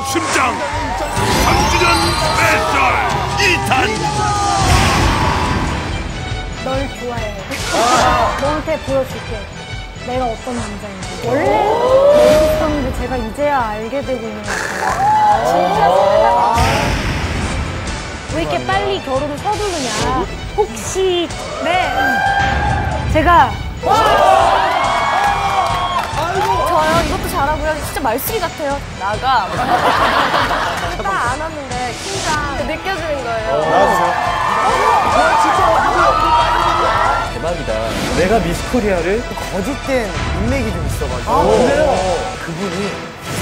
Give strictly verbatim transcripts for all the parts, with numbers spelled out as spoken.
강심장 삼 주년 스페셜 이 탄. 널 좋아해. 아 너한테 보여줄게. 내가 어떤 남자인지. 원래 모르고 있었는데 제가 이제야 알게 되고 있는 것 같아요. 진짜 아 왜 이렇게 빨리 결혼을 서두르냐. 혹시 네 제가 저요 이것도 잘하고요. 진짜 말쓰기 같아요. 나가. 딱 안 왔는데 긴장 느껴지는 거예요. 대박이다. 내가 미스코리아를 거짓된 인맥이 좀 있어가지고. 아, 그래요? 그분이.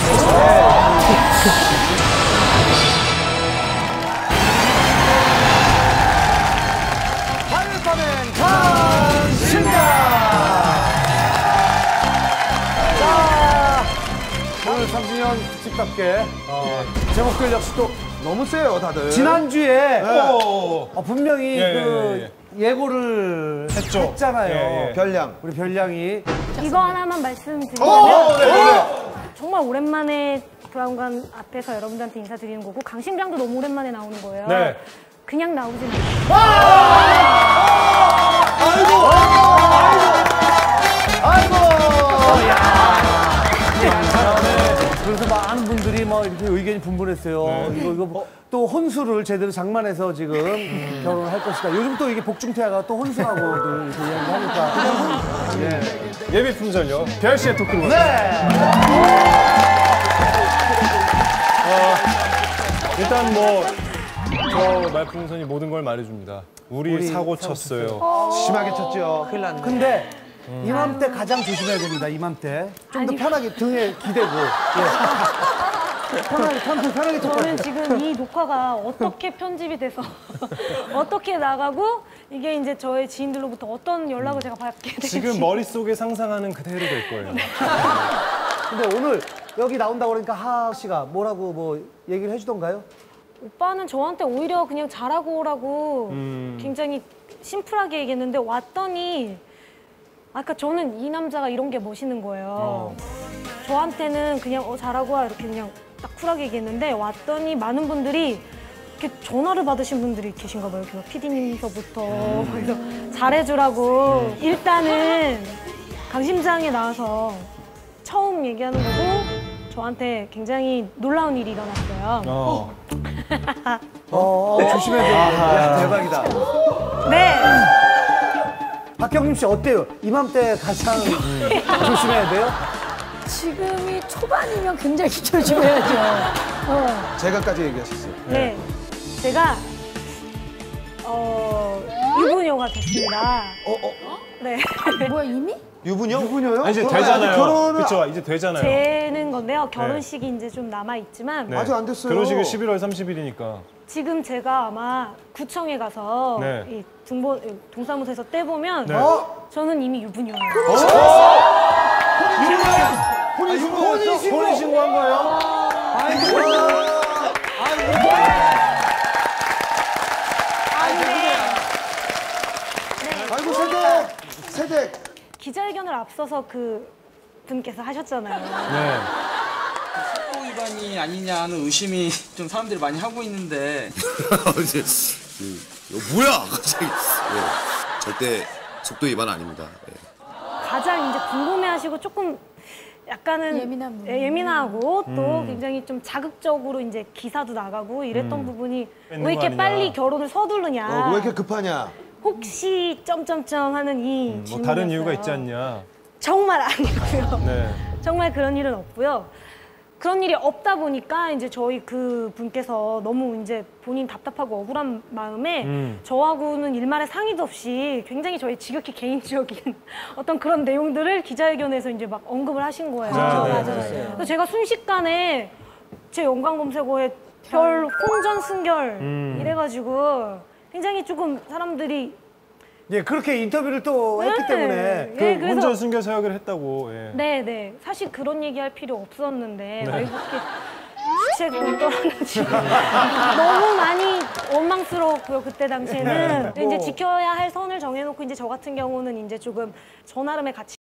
화요일밤엔 강심장! 자, 오늘 삼 주년 특집답게 어, 제목들 역시 또 너무 세요, 다들. 지난주에 네. 어, 분명히 예, 그 예, 예. 예고를 했죠. 했잖아요. 예, 예. 별량. 우리 별량이. 이거 하나만 말씀드리면 어, 네, 네. 정말 오랜만에 브라운관 앞에서 여러분들한테 인사드리는 거고 강심장도 너무 오랜만에 나오는 거예요. 네. 그냥 나오지 마. 아이고! 아이고! 아이고! 야. 그래서 많은 분들이 막 이렇게 의견이 분분했어요. 네. 이거, 이거 뭐 또 혼수를 제대로 장만해서 지금 음. 결혼을 할 것이다. 요즘 또 이게 복중태아가 또 혼수라고도 이렇게 이야기하니까. 예. 예비 품절요. 별 씨의 토크로. 네! 어, 일단 뭐, 저 말풍선이 모든 걸 말해줍니다. 우리, 우리 사고 사고 쳤어요. 심하게 쳤죠. 큰일 났네. 근데 이맘때 가장 조심해야 됩니다. 이맘때. 좀 더 편하게 등에 기대고. 예. 편하게, 편하게, 편하게 저는 지금 이 녹화가 어떻게 편집이 돼서 어떻게 나가고 이게 이제 저의 지인들로부터 어떤 연락을 제가 받게 될지 지금 머릿속에 상상하는 그대로 될 거예요. 근데 오늘 여기 나온다고 그러니까 하하 씨가 뭐라고 뭐 얘기를 해주던가요? 오빠는 저한테 오히려 그냥 잘하고 오라고 음. 굉장히 심플하게 얘기했는데 왔더니 아까 저는 이 남자가 이런 게 멋있는 거예요. 어. 저한테는 그냥 어 잘하고 와 이렇게 그냥 딱 쿨하게 얘기했는데 왔더니 많은 분들이 이렇게 전화를 받으신 분들이 계신가 봐요. 피디님서부터 음. 그래서 잘해주라고 음. 일단은 강심장에 나와서 처음 얘기하는 거고 저한테 굉장히 놀라운 일이 일어났어요. 어. 어, 어 조심해야 돼. 야, 대박이다. 네. 박경림 씨 어때요? 이맘때 가장 조심해야 돼요? 지금이 초반이면 굉장히 조심해야죠. 어. 제가까지 얘기하셨어요. 네. 제가 어 유부녀가 됐습니다. 어, 어? 네. 뭐야 이미? 유부녀? 유부녀요? 아니, 이제 어, 되잖아요. 결혼은 그렇죠. 이제 되잖아요. 되는 건데요. 결혼식이 네. 이제 좀 남아 있지만 네. 아직 안 됐어요. 결혼식이 십일월 삼십일이니까. 지금 제가 아마 구청에 가서 네. 이 등본 동사무소에서 떼보면 네. 어? 저는 이미 유부녀예요. 혼인 신고 혼인 신고한 거예요? 아이고. 아이고. 아이고 세대 세대. 기자회견을 앞서서 그 분께서 하셨잖아요. 네. 속도 위반이 아니냐 하는 의심이 좀 사람들이 많이 하고 있는데 이제 음, 이거 뭐야 갑자기. 예, 절대 속도 위반 아닙니다. 예. 가장 이제 궁금해하시고 조금 약간은 예민한 부분. 예, 예민하고 또 음. 굉장히 좀 자극적으로 이제 기사도 나가고 이랬던 음. 부분이 뺏는 왜 거 이렇게 아니냐. 빨리 결혼을 서두르냐. 어, 왜 이렇게 급하냐? 혹시 점점점 하는 이 음, 뭐 질문이었어요. 다른 이유가 있지 않냐. 정말 아니고요. 네. 정말 그런 일은 없고요. 그런 일이 없다 보니까 이제 저희 그 분께서 너무 이제 본인 답답하고 억울한 마음에 음. 저하고는 일말의 상의도 없이 굉장히 저희 지극히 개인적인 어떤 그런 내용들을 기자회견에서 이제 막 언급을 하신 거예요. 아, 네, 맞아요. 네. 그래서 제가 순식간에 제 연관 검색어에 별 혼전 순결 음. 이래가지고 굉장히 조금 사람들이 예, 그렇게 인터뷰를 또 네. 했기 때문에. 그 예, 그래서- 혼전 순결 서약을 했다고. 예. 네, 네. 사실 그런 얘기할 필요 없었는데 네. 왜 그렇게 주책을 떨었는지 너무 많이 원망스러웠고요. 그때 당시에는 네. 이제 지켜야 할 선을 정해놓고 이제 저 같은 경우는 이제 조금 저 나름의 가치